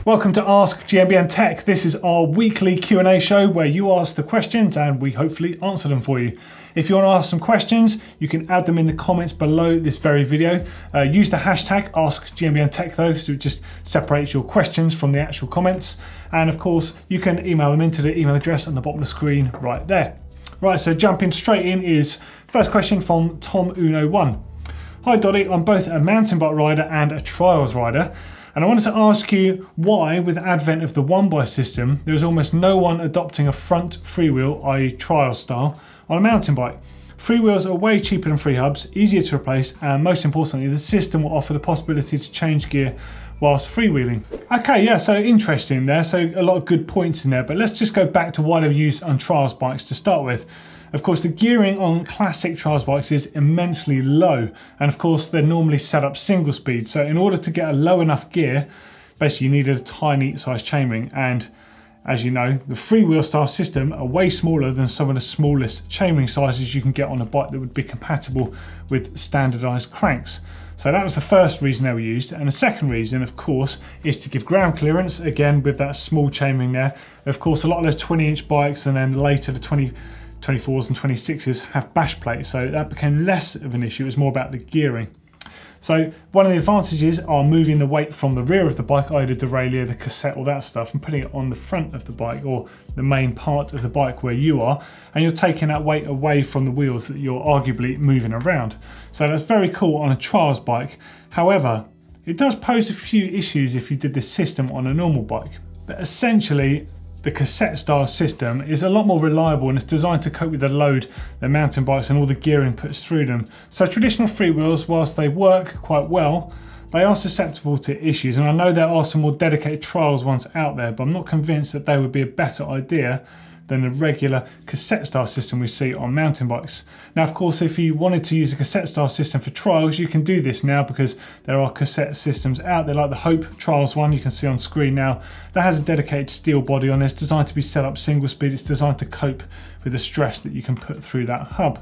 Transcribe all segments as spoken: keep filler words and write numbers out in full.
Welcome to Ask G M B N Tech. This is our weekly Q and A show where you ask the questions and we hopefully answer them for you. If you want to ask some questions, you can add them in the comments below this very video. Uh, use the hashtag Ask G M B N Tech though, so it just separates your questions from the actual comments. And of course, you can email them into the email address on the bottom of the screen right there. Right, so jumping straight in is first question from Tom Uno one. Hi Doddy, I'm both a mountain bike rider and a trials rider. And I wanted to ask you why, with the advent of the one-by system, there is almost no one adopting a front freewheel, that is trial style, on a mountain bike. Freewheels are way cheaper than free hubs, easier to replace, and most importantly, the system will offer the possibility to change gear whilst freewheeling. Okay, yeah, so interesting there. So a lot of good points in there, but let's just go back to why they're used on trials bikes to start with. Of course, the gearing on classic trials bikes is immensely low. And of course, they're normally set up single speed. So in order to get a low enough gear, basically you needed a tiny size chainring. And as you know, the freewheel style system are way smaller than some of the smallest chainring sizes you can get on a bike that would be compatible with standardized cranks. So that was the first reason they were used. And the second reason, of course, is to give ground clearance, again, with that small chainring there. Of course, a lot of those twenty inch bikes and then later the twenty, twenty-fours and twenty-sixes have bash plates. So that became less of an issue. It was more about the gearing. So one of the advantages are moving the weight from the rear of the bike, either the derailleur, the cassette, all that stuff, and putting it on the front of the bike or the main part of the bike where you are, and you're taking that weight away from the wheels that you're arguably moving around. So that's very cool on a trials bike. However, it does pose a few issues if you did this system on a normal bike. But essentially, the cassette style system is a lot more reliable and it's designed to cope with the load that mountain bikes and all the gearing puts through them. So traditional freewheels, whilst they work quite well, they are susceptible to issues. And I know there are some more dedicated trials ones out there, but I'm not convinced that they would be a better idea than the regular cassette style system we see on mountain bikes. Now, of course, if you wanted to use a cassette style system for trials, you can do this now because there are cassette systems out there, like the Hope Trials one you can see on screen now. That has a dedicated steel body on it. It's designed to be set up single speed. It's designed to cope with the stress that you can put through that hub.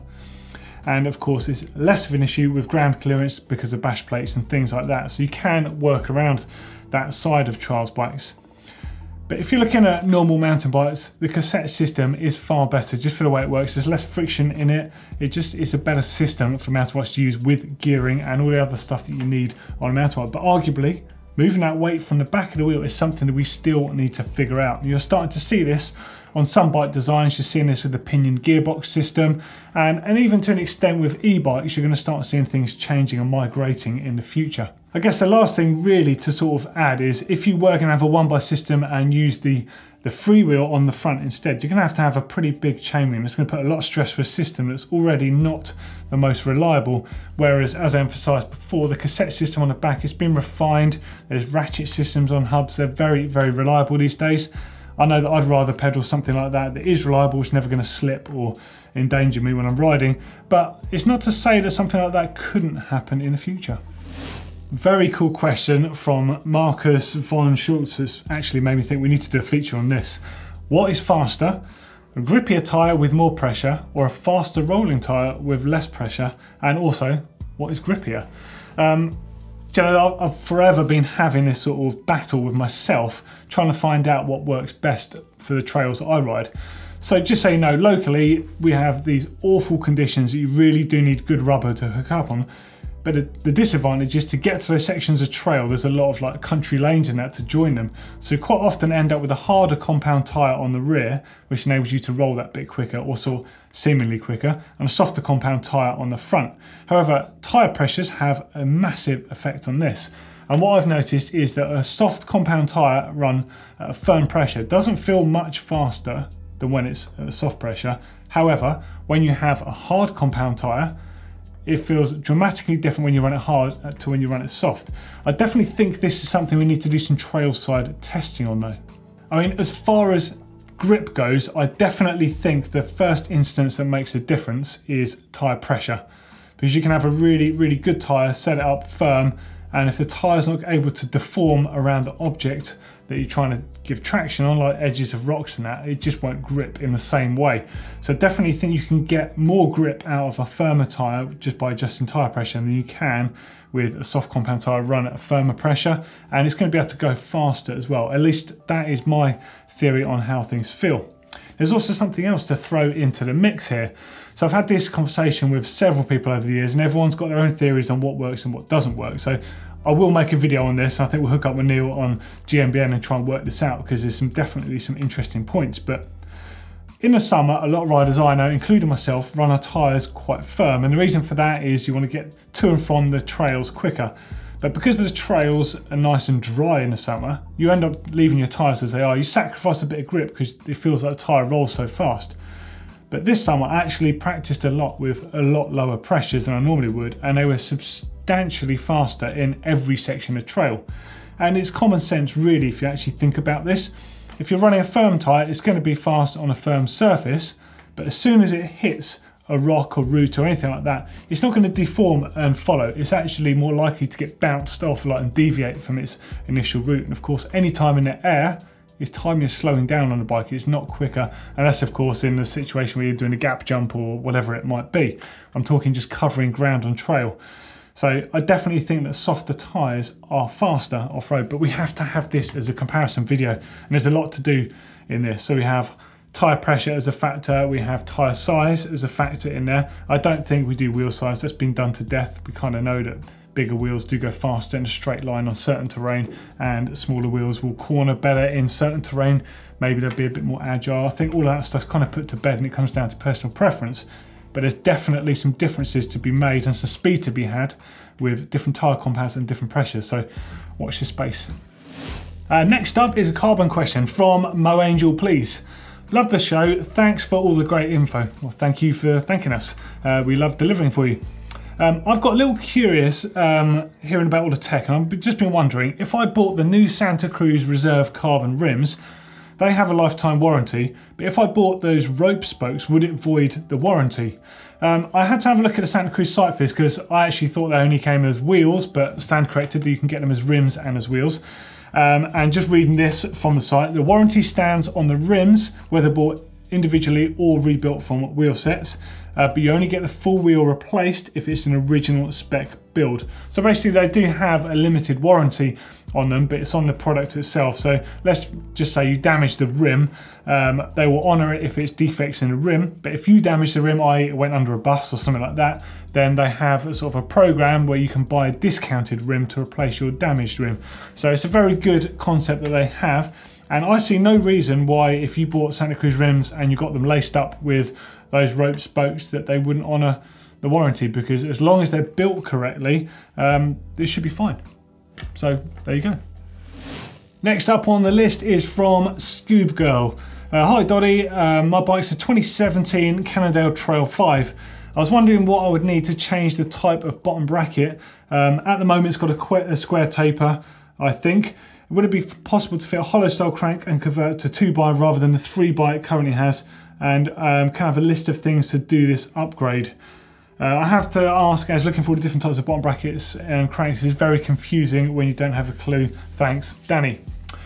And of course, it's less of an issue with ground clearance because of bash plates and things like that. So you can work around that side of trials bikes. But if you're looking at normal mountain bikes, the cassette system is far better just for the way it works. There's less friction in it. It just is a better system for mountain bikes to use with gearing and all the other stuff that you need on a mountain bike. But arguably, moving that weight from the back of the wheel is something that we still need to figure out. You're starting to see this on some bike designs. You're seeing this with the pinion gearbox system. And, and even to an extent with e-bikes, you're going to start seeing things changing and migrating in the future. I guess the last thing really to sort of add is if you were going to have a one-by system and use the, the freewheel on the front instead, you're going to have to have a pretty big chainring. It's going to put a lot of stress for a system that's already not the most reliable. Whereas, as I emphasised before, the cassette system on the back has been refined. There's ratchet systems on hubs. They're very, very reliable these days. I know that I'd rather pedal something like that that is reliable, it's never going to slip or endanger me when I'm riding. But it's not to say that something like that couldn't happen in the future. Very cool question from Marcus von Schultz. It's actually made me think we need to do a feature on this. What is faster, a grippier tyre with more pressure or a faster rolling tyre with less pressure? And also, what is grippier? Um, you know, I've forever been having this sort of battle with myself, trying to find out what works best for the trails that I ride. So just so you know, locally, we have these awful conditions that you really do need good rubber to hook up on. But the disadvantage is to get to those sections of trail, there's a lot of like country lanes in that to join them. So you quite often end up with a harder compound tyre on the rear, which enables you to roll that bit quicker, also seemingly quicker, and a softer compound tyre on the front. However, tyre pressures have a massive effect on this. And what I've noticed is that a soft compound tyre run at a firm pressure doesn't feel much faster than when it's at a soft pressure. However, when you have a hard compound tyre, it feels dramatically different when you run it hard to when you run it soft. I definitely think this is something we need to do some trail side testing on though. I mean, as far as grip goes, I definitely think the first instance that makes a difference is tyre pressure. Because you can have a really, really good tyre, set it up firm, and if the tyre's not able to deform around the object that you're trying to give traction on, like edges of rocks and that, it just won't grip in the same way. So definitely think you can get more grip out of a firmer tyre just by adjusting tyre pressure than you can with a soft compound tyre run at a firmer pressure, and it's going to be able to go faster as well. At least that is my theory on how things feel. There's also something else to throw into the mix here. So I've had this conversation with several people over the years, and everyone's got their own theories on what works and what doesn't work. So I will make a video on this. I think we'll hook up with Neil on G M B N and try and work this out, because there's some definitely some interesting points. But in the summer, a lot of riders I know, including myself, run our tyres quite firm. And the reason for that is you want to get to and from the trails quicker. But because the trails are nice and dry in the summer, you end up leaving your tyres as they are. You sacrifice a bit of grip because it feels like the tyre rolls so fast. But this summer I actually practiced a lot with a lot lower pressures than I normally would, and they were substantially faster in every section of trail. And it's common sense really if you actually think about this. If you're running a firm tyre, it's going to be fast on a firm surface, but as soon as it hits a rock or root or anything like that, it's not going to deform and follow. It's actually more likely to get bounced off like and deviate from its initial route. And of course, any time in the air is time you're slowing down on the bike. It's not quicker, unless of course in the situation where you're doing a gap jump or whatever it might be. I'm talking just covering ground on trail. So I definitely think that softer tyres are faster off-road, but we have to have this as a comparison video, and there's a lot to do in this. So we have tyre pressure as a factor, we have tyre size as a factor in there. I don't think we do wheel size, that's been done to death. We kind of know that bigger wheels do go faster in a straight line on certain terrain, and smaller wheels will corner better in certain terrain. Maybe they'll be a bit more agile. I think all of that stuff's kind of put to bed, and it comes down to personal preference. But there's definitely some differences to be made and some speed to be had with different tyre compounds and different pressures. So watch this space. Uh, next up is a carbon question from Mo Angel, please. Love the show. Thanks for all the great info. Well, thank you for thanking us. Uh, we love delivering for you. Um, I've got a little curious um, hearing about all the tech, and I've just been wondering if I bought the new Santa Cruz Reserve carbon rims. They have a lifetime warranty, but if I bought those rope spokes, would it void the warranty? Um, I had to have a look at the Santa Cruz site for this, because I actually thought they only came as wheels, but stand corrected that you can get them as rims and as wheels. Um, and just reading this from the site, the warranty stands on the rims, whether bought individually or rebuilt from wheel sets, uh, but you only get the full wheel replaced if it's an original spec build. So basically they do have a limited warranty on them, but it's on the product itself. So let's just say you damage the rim, um, they will honour it if it's defects in the rim, but if you damage the rim, that is it went under a bus or something like that, then they have a sort of a program where you can buy a discounted rim to replace your damaged rim. So it's a very good concept that they have, and I see no reason why if you bought Santa Cruz rims and you got them laced up with those rope spokes that they wouldn't honour the warranty, because as long as they're built correctly, um, this should be fine. So there you go. Next up on the list is from Scoob Girl. Uh, Hi Doddy, uh, my bike's a twenty seventeen Cannondale Trail five. I was wondering what I would need to change the type of bottom bracket. Um, at the moment it's got a, a square taper, I think. Would it be possible to fit a hollow style crank and convert to two by rather than the three by it currently has? And um, kind of a list of things to do this upgrade. Uh, I have to ask, as looking for the different types of bottom brackets and cranks is very confusing when you don't have a clue. Thanks, Danny.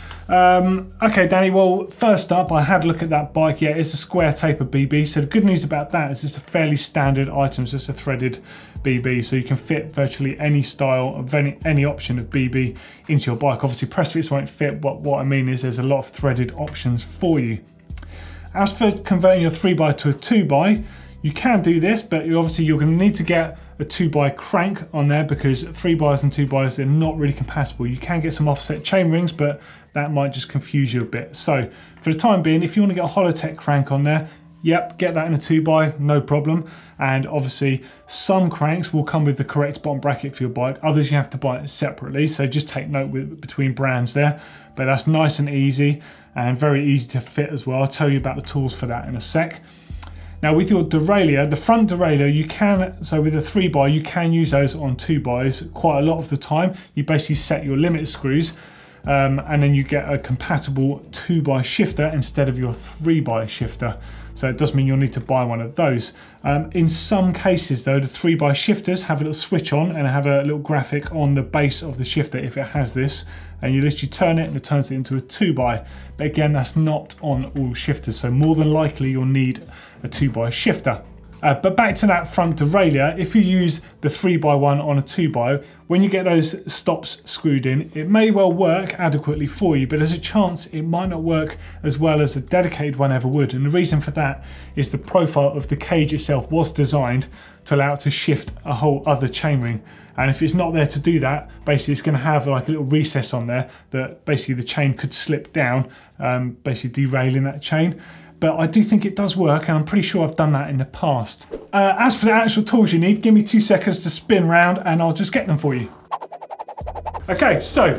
Um, okay, Danny, well, first up, I had a look at that bike. Yeah, it's a square taper B B. So the good news about that is it's a fairly standard item. It's just a threaded B B. So you can fit virtually any style of any, any option of B B into your bike. Obviously, press fits won't fit, but what I mean is there's a lot of threaded options for you. As for converting your three by to a two by, you can do this, but you obviously you're going to need to get a two by crank on there, because three bys and two bys are not really compatible. You can get some offset chain rings, but that might just confuse you a bit. So for the time being, if you want to get a Holotech crank on there, yep, get that in a two by, no problem. And obviously some cranks will come with the correct bottom bracket for your bike. Others you have to buy it separately. So just take note with, between brands there, but that's nice and easy and very easy to fit as well. I'll tell you about the tools for that in a sec. Now with your derailleur, the front derailleur, you can, so with a three by, you can use those on two bys quite a lot of the time. You basically set your limit screws um, and then you get a compatible two by shifter instead of your three by shifter. So it does mean you'll need to buy one of those. Um, in some cases though, the three by shifters have a little switch on and have a little graphic on the base of the shifter if it has this, and you literally turn it and it turns it into a two by. But again, that's not on all shifters, so more than likely you'll need a two by shifter. Uh, but back to that front derailleur, if you use the three by one on a two by, when you get those stops screwed in, it may well work adequately for you, but there's a chance it might not work as well as a dedicated one ever would. And the reason for that is the profile of the cage itself was designed to allow it to shift a whole other chainring. And if it's not there to do that, basically it's going to have like a little recess on there that basically the chain could slip down, um, basically derailing that chain. But I do think it does work, and I'm pretty sure I've done that in the past. Uh, as for the actual tools you need, give me two seconds to spin round and I'll just get them for you. Okay, so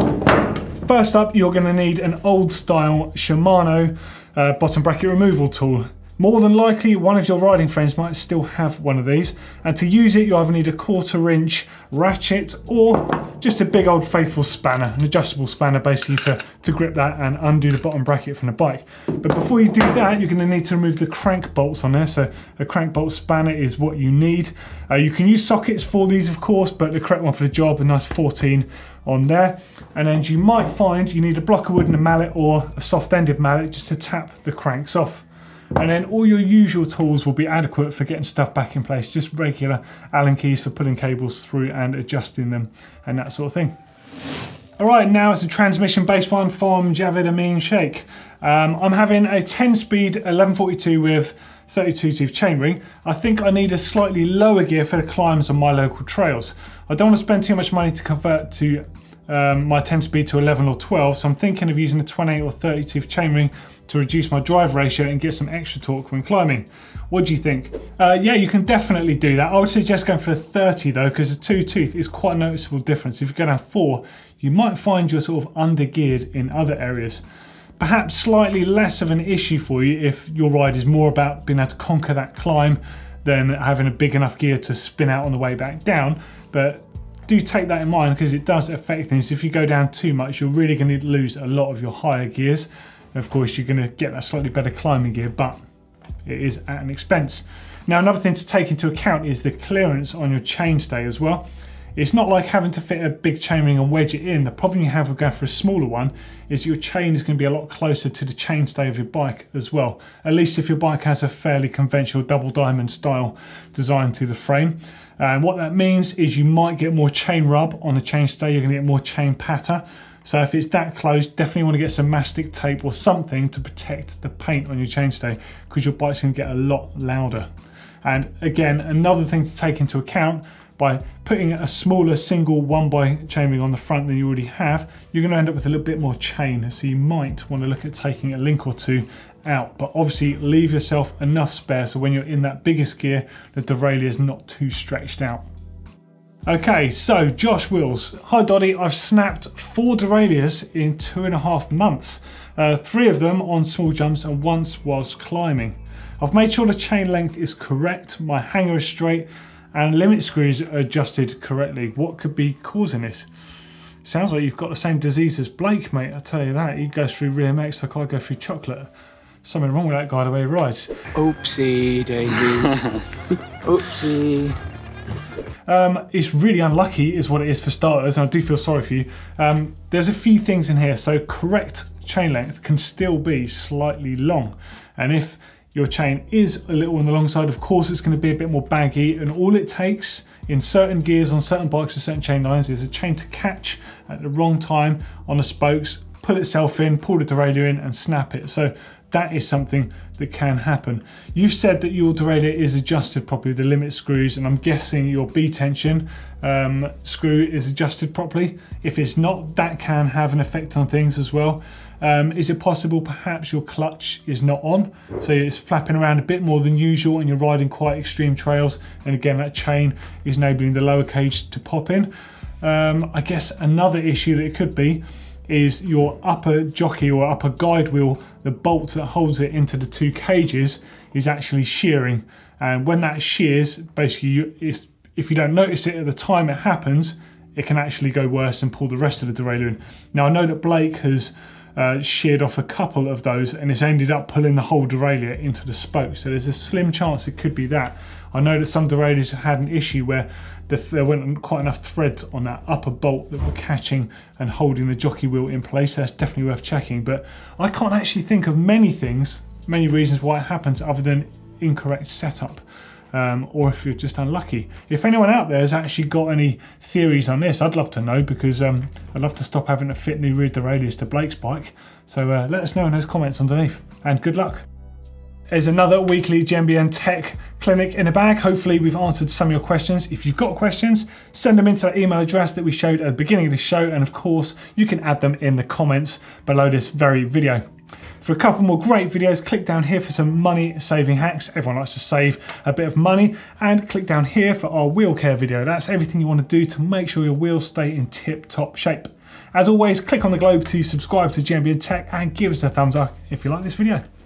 first up, you're going to need an old style Shimano uh, bottom bracket removal tool. More than likely, one of your riding friends might still have one of these, and to use it, you either need a quarter inch ratchet or just a big old faithful spanner, an adjustable spanner basically to, to grip that and undo the bottom bracket from the bike. But before you do that, you're going to need to remove the crank bolts on there, so a crank bolt spanner is what you need. Uh, you can use sockets for these, of course, but the correct one for the job, a nice fourteen on there. And then you might find you need a block of wood and a mallet or a soft-ended mallet just to tap the cranks off. And then all your usual tools will be adequate for getting stuff back in place, just regular Allen keys for pulling cables through and adjusting them and that sort of thing. All right, now it's a transmission based one from Javid Amin Sheikh. Um, I'm having a ten speed eleven forty-two with thirty-two tooth chainring. I think I need a slightly lower gear for the climbs on my local trails. I don't want to spend too much money to convert to um, my ten speed to eleven or twelve, so I'm thinking of using a twenty-eight or thirty tooth chainring to reduce my drive ratio and get some extra torque when climbing. What do you think? Uh, yeah, you can definitely do that. I would suggest going for the thirty though, because the two tooth is quite a noticeable difference. If you go down four, you might find you're sort of under geared in other areas. Perhaps slightly less of an issue for you if your ride is more about being able to conquer that climb than having a big enough gear to spin out on the way back down. But do take that in mind, because it does affect things. If you go down too much, you're really going to lose a lot of your higher gears. Of course, you're going to get that slightly better climbing gear, but it is at an expense. Now, another thing to take into account is the clearance on your chainstay as well. It's not like having to fit a big chainring and wedge it in. The problem you have with going for a smaller one is your chain is going to be a lot closer to the chainstay of your bike as well. At least if your bike has a fairly conventional double diamond style design to the frame. And what that means is you might get more chain rub on the chainstay. You're going to get more chain patter. So if it's that close, definitely want to get some mastic tape or something to protect the paint on your chainstay, because your bike's going to get a lot louder. And again, another thing to take into account, by putting a smaller single one by chainring on the front than you already have, you're going to end up with a little bit more chain. So you might want to look at taking a link or two out, but obviously leave yourself enough spare so when you're in that biggest gear, the derailleur is not too stretched out. Okay, so Josh Wills. Hi Doddy, I've snapped four derailleurs in two and a half months. Uh, three of them on small jumps and once whilst climbing. I've made sure the chain length is correct, my hanger is straight, and limit screws are adjusted correctly. What could be causing this? Sounds like you've got the same disease as Blake, mate. I tell you that. He goes through R M X like I go through chocolate. Something wrong with that guy the way he rides. Oopsie daisies. Oopsie. Um, it's really unlucky is what it is for starters, and I do feel sorry for you. Um, there's a few things in here. So correct chain length can still be slightly long. And if your chain is a little on the long side, of course it's going to be a bit more baggy, and all it takes in certain gears on certain bikes with certain chain lines is a chain to catch at the wrong time on the spokes, pull itself in, pull the derailleur in and snap it. So that is something that can happen. You've said that your derailleur is adjusted properly with the limit screws, and I'm guessing your B tension um, screw is adjusted properly. If it's not, that can have an effect on things as well. Um, is it possible perhaps your clutch is not on, so it's flapping around a bit more than usual and you're riding quite extreme trails, and again that chain is enabling the lower cage to pop in. Um, I guess another issue that it could be is your upper jockey or upper guide wheel, the bolt that holds it into the two cages is actually shearing, and when that shears, basically you, it's, if you don't notice it at the time it happens, it can actually go worse and pull the rest of the derailleur in. Now I know that Blake has Uh, sheared off a couple of those and it's ended up pulling the whole derailleur into the spoke, so there's a slim chance it could be that. I know that some derailleurs had an issue where the, there weren't quite enough threads on that upper bolt that were catching and holding the jockey wheel in place, so that's definitely worth checking. But I can't actually think of many things, many reasons why it happens other than incorrect setup. Um, or if you're just unlucky. If anyone out there has actually got any theories on this, I'd love to know, because um, I'd love to stop having to fit new rear derailleurs to Blake's bike. So uh, let us know in those comments underneath, and good luck. There's another weekly G M B N Tech clinic in the bag. Hopefully we've answered some of your questions. If you've got questions, send them into that email address that we showed at the beginning of the show, and of course you can add them in the comments below this very video. For a couple more great videos, click down here for some money saving hacks. Everyone likes to save a bit of money, and click down here for our wheel care video. That's everything you want to do to make sure your wheels stay in tip-top shape. As always, click on the globe to subscribe to G M B N Tech and give us a thumbs up if you like this video.